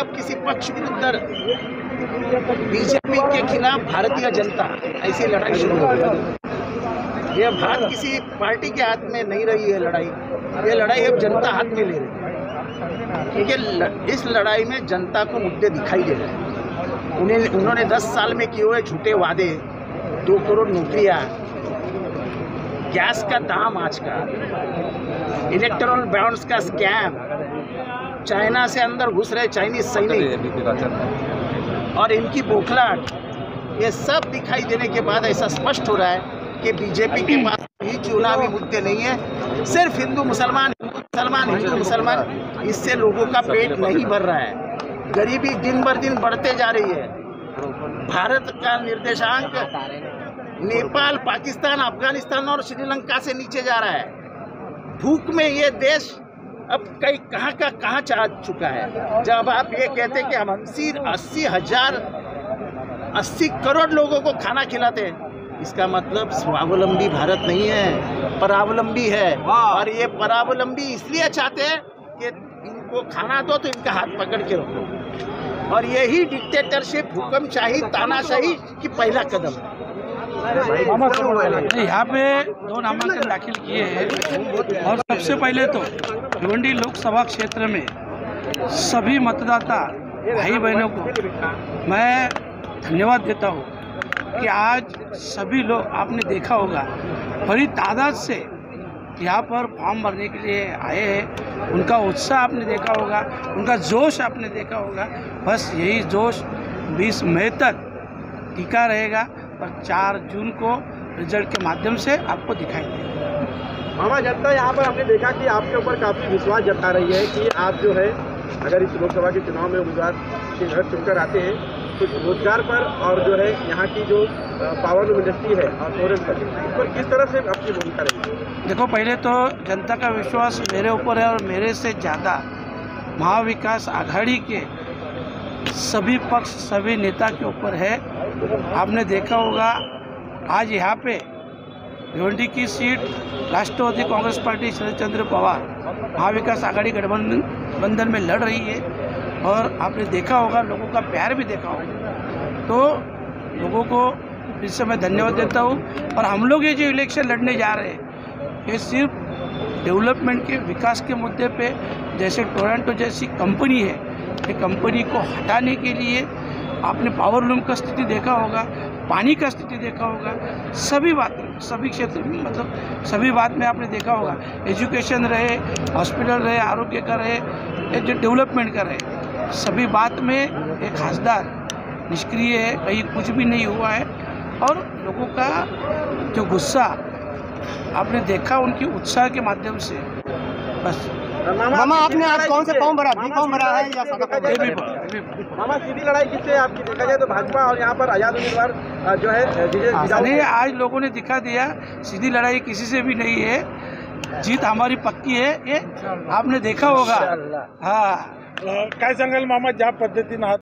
जब किसी पक्ष विरुद्ध बीजेपी के खिलाफ भारतीय जनता ऐसी लड़ाई शुरू हो गई। ये बात किसी पार्टी के हाथ में नहीं रही है लड़ाई, ये लड़ाई अब जनता हाथ में ले रही है, क्योंकि इस लड़ाई में जनता को मुद्दे दिखाई दे रहे हैं। उन्होंने 10 साल में किए हुए झूठे वादे, 2 करोड़ नौकरियां, गैस का दाम आज का, इलेक्टोरल बॉन्ड्स का स्कैम, चाइना से अंदर घुस रहे चाइनीज सैनिक और इनकी बौखलाहट, ये सब दिखाई देने के बाद ऐसा स्पष्ट हो रहा है कि बीजेपी के पास भी चुनावी मुद्दे नहीं है, सिर्फ हिंदू मुसलमान, इससे लोगों का पेट नहीं भर रहा है। गरीबी दिन बर दिन बढ़ते जा रही है। भारत का निर्देशांक नेपाल, पाकिस्तान, अफगानिस्तान और श्रीलंका से नीचे जा रहा है। भूख में ये देश अब कई कहाँ का कहाँ जा चुका है। जब आप ये कहते कि हम 80 करोड़ लोगों को खाना खिलाते हैं, इसका मतलब स्वावलंबी भारत नहीं है, परावलंबी है। और ये परावलंबी इसलिए चाहते हैं कि इनको खाना दो तो इनका हाथ पकड़ के रखो, और यही डिक्टेटरशिप, हुक्मशाही, तानाशाही की पहला कदम है। यहाँ पे 2 नामांकन दाखिल किए हैं और सबसे पहले तो भिवंडी लोकसभा क्षेत्र में सभी मतदाता भाई बहनों को मैं धन्यवाद देता हूँ कि आज सभी लोग, आपने देखा होगा, बड़ी तादाद से यहाँ पर फॉर्म भरने के लिए आए हैं। उनका उत्साह आपने देखा होगा, उनका जोश आपने देखा होगा। बस यही जोश 20 मई तक टिका रहेगा और 4 जून को रिजल्ट के माध्यम से आपको दिखाई देगा। मामा, जनता यहाँ पर हमने देखा कि आपके ऊपर काफ़ी विश्वास जता रही है कि आप जो है अगर इस लोकसभा के चुनाव में उम्मीदवार के घर चुनकर आते हैं तो रोजगार पर और जो है यहाँ की जो पावर इंडस्ट्री है और टूरिज्म पर, इस पर किस तरह से आपकी भूमिका रहेगी? देखो, पहले तो जनता का विश्वास मेरे ऊपर है और मेरे से ज़्यादा महाविकास आघाड़ी के सभी पक्ष, सभी नेता के ऊपर है। आपने देखा होगा आज यहाँ पे भिवंडी की seat Rashtrawadi Congress Party Sharad Chandra Pawar Mahavikas Aghadi गठबंधन में लड़ रही है, और आपने देखा होगा, लोगों का प्यार भी देखा होगा। तो लोगों को फिर से मैं धन्यवाद देता हूँ। और हम लोग ये जो इलेक्शन लड़ने जा रहे हैं, ये सिर्फ डेवलपमेंट के, विकास के मुद्दे पे, जैसे टोरंटो जैसी कंपनी है, ये कंपनी को हटाने के लिए आपने पावर लूम का स्थिति देखा होगा, पानी का स्थिति देखा होगा, सभी बात, सभी क्षेत्र में, मतलब सभी बात में आपने देखा होगा, एजुकेशन रहे, हॉस्पिटल रहे, आरोग्य का रहे, जो डेवलपमेंट का रहे, सभी बात में एक खासदार निष्क्रिय है, कहीं कुछ भी नहीं हुआ है। और लोगों का जो गुस्सा आपने देखा उनकी उत्साह के माध्यम से। बस मामा, आपने आज कौन से फॉर्म भरा? फॉर्म भरा है या सादा फॉर्म? मामा, सीधी लड़ाई किससे आपकी देखा जाए तो भाजपा और यहाँ पर आजाद उम्मीदवार जो है नहीं, आज लोगों ने दिखा दिया सीधी लड़ाई किसी से भी नहीं है, जीत हमारी पक्की है, ये आपने देखा होगा। हाँ, काय सांगाल मामा, ज्या पद्धतीनं